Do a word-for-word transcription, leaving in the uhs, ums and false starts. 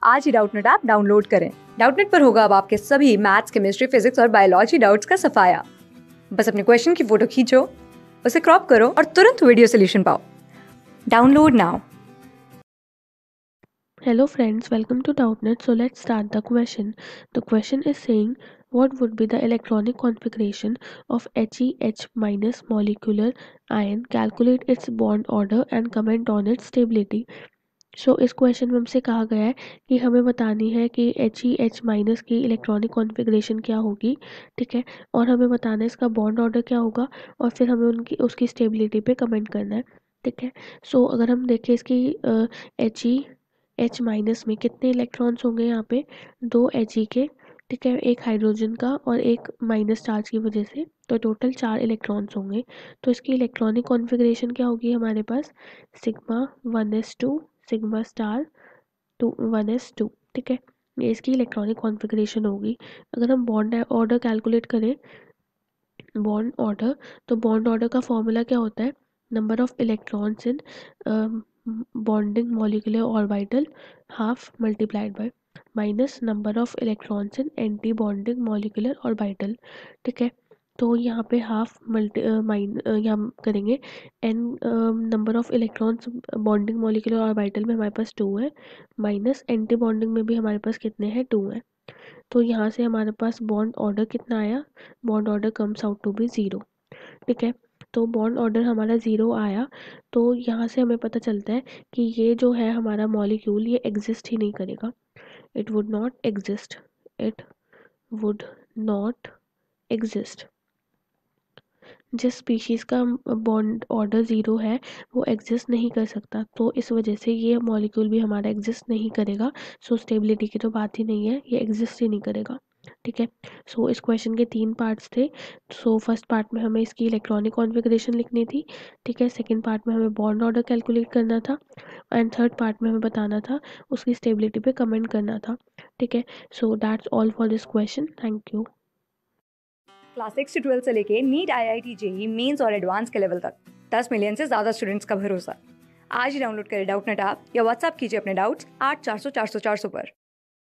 आज ही Doubtnut app download करें। डाउटनेट पर होगा अब आपके सभी मैथ्स, केमिस्ट्री, फिजिक्स और बायोलॉजी डाउट्स का सफाया। बस अपने क्वेश्चन की फोटो खींचो, उसे क्रॉप करो और तुरंत वीडियो सोल्यूशन पाओ। Download now. Hello friends, welcome to Doubtnet. So let's start the question. The question is saying what would be the electronic configuration of HeH minus molecular ion, calculate its bond order and comment on its stability. So इस question में हमसे कहा गया है कि हमें बतानी है कि एच ई एच माइनस की इलेक्ट्रॉनिक कॉन्फ़िगरेशन क्या होगी, ठीक है, और हमें बताना है इसका बॉन्ड ऑर्डर क्या होगा और फिर हमें उनकी उसकी स्टेबिलिटी पे कमेंट करना है, ठीक है। सो so, अगर हम देखें इसकी एच ई एच माइनस में कितने इलेक्ट्रॉन्स होंगे, यहाँ पे दो एच ई के, ठीक है, एक हाइड्रोजन का और एक माइनस चार्ज की वजह से, तो टोटल चार इलेक्ट्रॉन्स होंगे। तो इसकी इलेक्ट्रॉनिक कॉन्फ़िगरेशन क्या होगी हमारे पास, sigma one s two sigma star two one s two, ठीक है, ये इसकी इलेक्ट्रॉनिक कॉन्फ़िगरेशन होगी। अगर हम बॉन्ड ऑर्डर कैलकुलेट करें, बॉन्ड ऑर्डर, तो बॉन्ड ऑर्डर का फॉर्मूला क्या होता है, number of electrons in bonding molecular orbital half multiplied by minus number of electrons in anti bonding molecular orbital, ठीक है। तो यहाँ पे हाफ मल्टी माइन यहाँ करेंगे N number of electrons bonding molecular orbital में हमारे पास टू है, माइनस एंटी बॉन्डिंग में भी हमारे पास कितने हैं, टू है। तो यहाँ से हमारे पास बॉन्ड ऑर्डर कितना आया, bond order comes out to be zero, ठीक है। तो बॉन्ड ऑर्डर हमारा ज़ीरो आया, तो यहाँ से हमें पता चलता है कि ये जो है हमारा मॉलिक्यूल ये एग्जिस्ट ही नहीं करेगा, it would not exist, it would not exist. जिस स्पीशीज़ का बॉन्ड ऑर्डर ज़ीरो है वो एग्जिस्ट नहीं कर सकता, तो इस वजह से ये मॉलिक्यूल भी हमारा एग्जिस्ट नहीं करेगा। सो स्टेबिलिटी की तो बात ही नहीं है, ये एग्जिस्ट ही नहीं करेगा, ठीक है। सो इस क्वेश्चन के तीन पार्ट्स थे। सो फर्स्ट पार्ट में हमें इसकी इलेक्ट्रॉनिक कॉन्फ़िगरेशन लिखनी थी, ठीक है, सेकेंड पार्ट में हमें बॉन्ड ऑर्डर कैलकुलेट करना था एंड थर्ड पार्ट में हमें बताना था उसकी स्टेबिलिटी पे कमेंट करना था, ठीक है। So that's all for this question, thank you. Class six से ट्वेल्थ से लेके NEET, I I T, JEE mains और एडवांस के लेवल तक दस मिलियन से ज्यादा स्टूडेंट्स का भरोसा। आज ही डाउनलोड करें डाउटनेट ऐप या व्हाट्सएप कीजिए अपने डाउट्स आठ चार सौ चार सौ चार सौ पर।